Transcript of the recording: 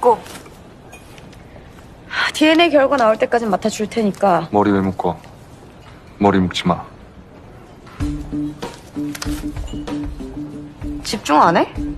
맡고. DNA 결과 나올 때까진 맡아줄 테니까. 머리 왜 묶어? 머리 묶지 마. 집중 안 해?